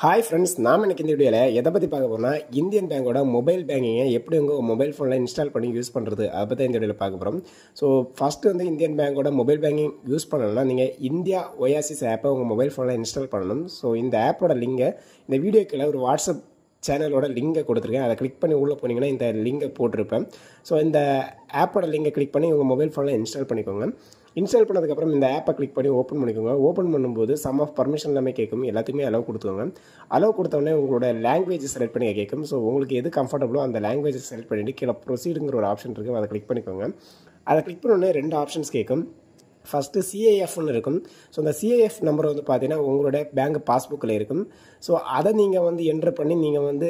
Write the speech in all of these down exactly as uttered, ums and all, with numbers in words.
Hi friends, நாம் எனக்கு இந்த வீடியோவில் எதை பற்றி பார்க்க போகிறோம்னா இந்தியன் பேங்கோட மொபைல் பேங்கிங்கை எப்படி உங்கள் மொபைல் ஃபோனில் இன்ஸ்டால் பண்ணி யூஸ் பண்ணுறது அதை பற்றி இந்த வீடியோவில் பார்க்க போகிறோம். ஸோ ஃபஸ்ட்டு வந்து இந்தியன் பேங்கோட மொபைல் பேங்கிங் யூஸ் பண்ணணும்னா நீங்கள் இந்தியா ஒயாசிஸ் ஆப்பை உங்கள் மொபைல் ஃபோனில் இன்ஸ்டால் பண்ணணும். ஸோ இந்த ஆப்போட லிங்கை இந்த வீடியோக்கில் ஒரு வாட்ஸ்அப் சேனலோட லிங்கை கொடுத்துருக்கேன். அதை கிளிக் பண்ணி உள்ளே போனீங்கன்னா இந்த லிங்கை போட்டிருப்பேன். ஸோ இந்த ஆப்போட லிங்கை கிளிக் பண்ணி உங்கள் மொபைல் ஃபோனில் இன்ஸ்டால் பண்ணிக்கோங்க. இன்ஸ்டால் பண்ணதுக்கப்புறம் இந்த ஆப்பை கிளிக் பண்ணி ஓப்பன் பண்ணிக்கோங்க. ஓப்பன் பண்ணும்போது சம் ஆஃப் பர்மிஷன் எல்லாமே கேட்கும். எல்லாத்துக்குமே அலோவ் கொடுத்துக்கோங்க. அலோவ் கொடுத்தோடனே உங்களோட லாங்குவேஜ் செலக்ட் பண்ணி கேட்கும். ஸோ உங்களுக்கு எது கம்ஃபர்டபுளோ அந்த லாங்குவேஜ் செலக்ட் பண்ணிவிட்டு கீழே ப்ரொசீடுங்கிற ஒரு ஆப்ஷன் இருக்குது, அதை கிளிக் பண்ணிக்கோங்க. அதை கிளிக் பண்ணோடனே ரெண்டு ஆப்ஷன்ஸ் கேட்கும். ஃபஸ்ட்டு சிஏஎஃப்னு இருக்கும். ஸோ அந்த சிஏஎஃப் நம்பர் வந்து பார்த்தீங்கன்னா உங்களோட பேங்க் பாஸ்புக்கில் இருக்கும். ஸோ அதை நீங்கள் வந்து என்ட்ரு பண்ணி நீங்கள் வந்து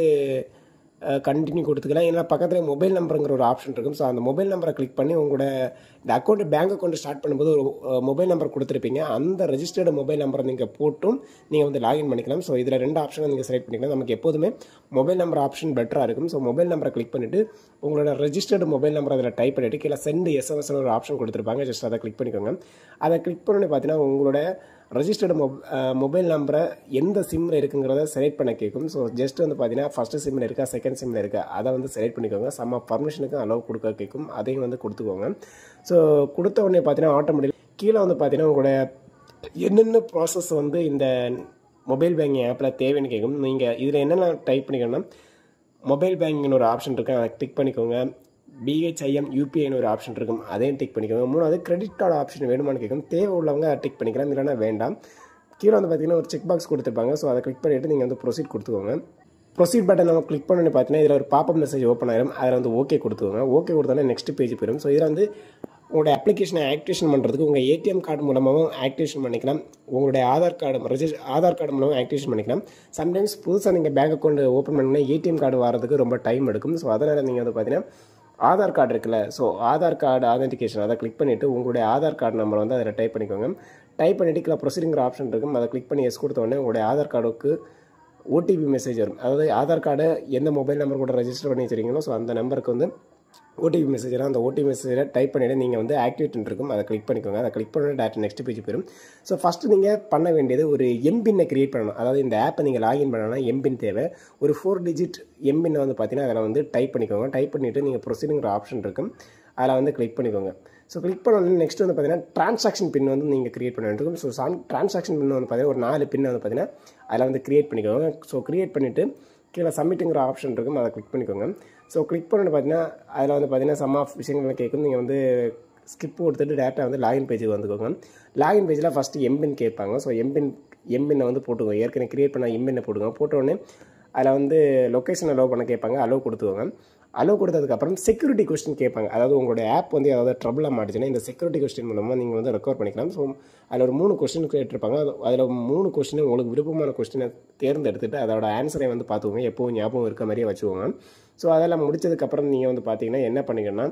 கண்டினியூ கொடுத்துக்கலாம். ஏன்னா பக்கத்தில் மொபைல் நம்பருங்கிற ஒரு ஆப்ஷன் இருக்கும். ஸோ அந்த மொபைல் நம்பரை கிளிக் பண்ணி உங்களோட இந்த அக்கௌண்ட் பேங்க் அக்கௌண்ட் ஸ்டார்ட் பண்ணும்போது ஒரு மொபைல் நம்பர் கொடுத்துருப்பீங்க. அந்த ரெஜிஸ்டர்டு மொபைல் நம்பரை நீங்கள் போட்டும் நீங்கள் வந்து லாகின் பண்ணிக்கலாம். ஸோ இதில் ரெண்டு ஆப்ஷனை நீங்கள் செலக்ட் பண்ணிக்கலாம். நமக்கு எப்போதுமே மொபைல் நம்பர் ஆப்ஷன் பெட்டராக இருக்கும். ஸோ மொபைல் நம்பரை கிளிக் பண்ணிவிட்டு உங்களோட ரெஜிஸ்டர்டு மொபைல் நம்பர் அதில் டைப் பண்ணிவிட்டு கீழே சென்ட் எஸ்எம்எஸ்னு ஒரு ஆப்ஷன் கொடுத்துருப்பாங்க. ஜஸ்ட் அதை கிளிக் பண்ணிக்கோங்க. அதை கிளிக் பண்ணி பார்த்தீங்கன்னா உங்களோட ரெஜிஸ்டர்டு மொப் மொபைல் நம்பரை எந்த சிம்மில் இருக்குங்கிறத செலக்ட் பண்ண கேட்கும். ஸோ ஜஸ்ட் வந்து பார்த்தீங்கன்னா ஃபஸ்ட்டு சிம்மில் இருக்கா செகண்ட் சிம்மில் இருக்கா அதை வந்து செலக்ட் பண்ணிக்கோங்க. சம் ஆஃப் பர்மிஷனுக்கு அலோவ் கொடுக்க கேட்கும். அதையும் வந்து கொடுத்துக்கோங்க. ஸோ கொடுத்த உடனே பார்த்தீங்கன்னா ஆட்டோமேட்டிக் கீழே வந்து பார்த்தீங்கன்னா உங்களோட என்னென்ன ப்ராசஸ் வந்து இந்த மொபைல் பேங்கிங் ஆப்பில் தேவைன்னு கேட்கும். நீங்கள் இதில் என்னென்ன டைப் பண்ணிக்கணும்னா மொபைல் பேங்கிங்னு ஒரு ஆப்ஷன் இருக்குது, அதை டிக் பண்ணிக்கோங்க. பிஹெச்ஐஎம் யூபிஐன்னு ஒரு ஆப்ஷன் இருக்கும், அதையும் டிக் பண்ணிக்கோங்க. மூணாவது கிரெடிட் கார்டு ஆப்ஷன் வேணுமான்னு கேட்கும். தேவை உள்ளவங்க டிக் பண்ணிக்கலாம், இல்லைனா வேண்டாம். கீழே வந்து பார்த்தீங்கன்னா ஒரு செக் பாக்ஸ் கொடுத்துருப்பாங்க. ஸோ அதை கிளிக் பண்ணிவிட்டு நீங்கள் வந்து ப்ரொசீட் கொடுத்துக்கோங்க. ப்ரொசீட் பட்டன் நம்ம கிளிக் பண்ணி பார்த்தீங்கன்னா இதில் ஒரு பாப்பப் மெசேஜ் ஓப்பன் ஆயிரும். அதில் வந்து ஓகே கொடுத்துக்கோங்க. ஓகே கொடுத்தோன்னா நெக்ஸ்ட் பேஜ் போயிடும். ஸோ இதில் வந்து உங்களுடைய அப்ளிகேஷனை ஆக்டிவேஷன் பண்ணுறதுக்கு உங்கள் ஏடிஎம் கார்டு மூலமாகவும் ஆக்டிவேஷன் பண்ணிக்கலாம். உங்களுடைய ஆதார் கார்டு ரெஜிஸ் ஆதார் கார்டு மூலமாக ஆக்டிவேஷன் பண்ணிக்கலாம். சம்டைம்ஸ் புதுசாக நீங்கள் பேங்க் அக்கௌண்ட் ஓப்பன் பண்ணிங்கன்னா ஏடிஎம் கார்டு வரதுக்கு ரொம்ப டைம் எடுக்கும். ஸோ அதனால் நீங்கள் வந்து பார்த்தீங்கன்னா ஆதார் கார்டு இருக்குல்ல, ஸோ ஆதார் கார்டு ஆதென்டிகேஷன் அதை கிளிக் பண்ணிவிட்டு உங்களுடைய ஆதார் கார்டு நம்பர் வந்து அதில் டைப் பண்ணிக்கோங்க. டைப் பண்ணிவிட்டு கீழே ப்ரொசீடிங்கிற ஆப்ஷன் இருக்கும், அதை கிளிக் பண்ணி எஸ் கொடுத்த உடனே உங்களுடைய ஆதார் கார்டுக்கு ஓடிபி மெசேஜ் வரும். அதாவது ஆதார் கார்டு எந்த மொபைல் நம்பர் கூட ரெஜிஸ்டர் பண்ணி வச்சுருக்கீங்களோ ஸோ அந்த நம்பருக்கு வந்து ஓடிபி மெசேஜ் அந்த ஓடிபி மெசேஜை டைப் பண்ணிவிட்டு நீங்கள் வந்து ஆக்டிவேட் இருக்கும், அதை கிளிக் பண்ணிக்கோங்க. அதை கிளிக் பண்ணி டேரக்ட் நெக்ஸ்ட் பேஜ் போயிடும். ஸோ ஃபஸ்ட்டு நீங்கள் பண்ண வேண்டியது ஒரு எம்பின்னை கிரியேட் பண்ணணும். அதாவது இந்த ஆப்பை நீங்கள் லாகின் பண்ணணும்னா எம்பின் தேவை. ஒரு ஃபோர் டிஜிட் எம்பின்னை வந்து பார்த்தீங்கன்னா அதில் வந்து டைப் பண்ணிக்கோங்க. டைப் பண்ணிவிட்டு நீங்கள் ப்ரொசீடிங்கிற ஆப்ஷன் இருக்கும், அதில் வந்து கிளிக் பண்ணிக்கோங்க. ஸோ கிளிக் பண்ணோன்னே நெக்ஸ்ட் வந்து பார்த்தீங்கன்னா ட்ரான்சாக்ஷன் பின் வந்து நீங்கள் கிரியேட் பண்ண வேண்டியிருக்கும். ஸோ சான் ட்ரான்சாக்ஷன் பின் வந்து பார்த்தீங்கன்னா ஒரு நாலு பின் வந்து பார்த்தீங்கன்னா அதில் வந்து கிரியேட் பண்ணிக்கோங்க. ஸோ கிரியேட் பண்ணிவிட்டு கீழே சப்மிட்டுங்கிற ஆப்ஷன் இருக்கும், அதை கிளிக் பண்ணிக்கோங்க. ஸோ கிளிக் பண்ணிட்டு பார்த்தீங்கன்னா அதில் வந்து பார்த்தீங்கன்னா சம் ஆஃப் விஷயங்கள் கேட்கும். நீங்கள் வந்து ஸ்கிப் கொடுத்துட்டு டேரெக்டாக வந்து லாகின் பேஜுக்கு வந்துக்கோங்க. லாகின் பேஜில் ஃபஸ்ட்டு எம்பின் கேட்பாங்க. ஸோ எம்பின் எம்பின்னை வந்து போட்டுக்கோங்க. ஏற்கனவே கிரியேட் பண்ண எம்பின்னை போட்டுக்கோங்க. போட்டோடனே அதில் வந்து லொக்கேஷன் அலோவ் பண்ண கேட்பாங்க, அலோவ் கொடுத்துக்கோங்க. அலோவ் கொடுத்ததுக்கப்புறம் செக்யூரிட்டி கொஸ்டின் கேட்பாங்க. அதாவது உங்களுடைய ஆப் வந்து ஏதாவது ட்ரபிளாக மாட்டுச்சுன்னா இந்த செக்யூரிட்டி கொஸ்டின் மூலமாக நீங்கள் வந்து ரெக்கவர் பண்ணிக்கலாம். ஸோ அதில் ஒரு மூணு கொஸ்டின் கேட்டிருப்பாங்க. அதில் மூணு கொஸ்டின் உங்களுக்கு விருப்பமான கொஸ்டினை தேர்ந்தெடுத்துட்டு அதோட ஆன்சரை வந்து பார்த்துக்கோங்க. எப்போவும் ஞாபகம் இருக்க மாதிரியே வச்சுக்கோங்க. ஸோ அதெல்லாம் முடிச்சதுக்கப்புறம் நீங்கள் வந்து பார்த்தீங்கன்னா என்ன பண்ணிக்கணும்னா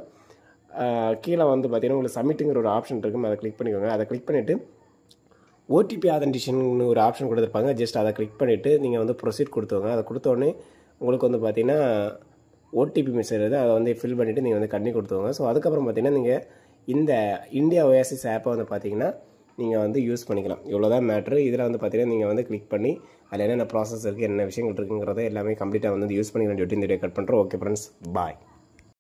கீழே வந்து பார்த்தீங்கன்னா உங்களுக்கு சப்மிட்டுங்கிற ஒரு ஆப்ஷன் இருக்கும், அதை கிளிக் பண்ணிக்கோங்க. அதை கிளிக் பண்ணிவிட்டு ஓடிபி ஆதென்டிகேஷன் ஒரு ஆப்ஷன் கொடுத்துருப்பாங்க. ஜஸ்ட் அதை கிளிக் பண்ணிவிட்டு நீங்கள் வந்து ப்ரொசீட் கொடுத்துக்கோங்க. அதை கொடுத்தோடனே உங்களுக்கு வந்து பார்த்தீங்கன்னா ஓடிபி மெசேஜ் அதை வந்து ஃபில் பண்ணிவிட்டு நீங்கள் வந்து கண்ணி கொடுத்துக்கோங்க. ஸோ அதுக்கப்புறம் பார்த்தீங்கன்னா நீங்கள் இந்த இந்தியா ஒயாசிஸ் ஆப்பை வந்து பார்த்தீங்கன்னா நீங்கள் வந்து யூஸ் பண்ணிக்கலாம். இவ்வளோ தான் மேட்ரு. இதில் வந்து பார்த்தீங்கன்னா நீங்கள் வந்து கிளிக் பண்ணி அதில் என்னென்ன ப்ராசஸ் இருக்குது, என்ன விஷயங்கள் இருக்குங்கிறத எல்லாமே கம்ப்ளீட்டாக வந்து யூஸ் பண்ணிக்கலாம். இந்த வீடியோ கட் பண்ணுறோம். ஓகே ஃப்ரெண்ட்ஸ், பாய்.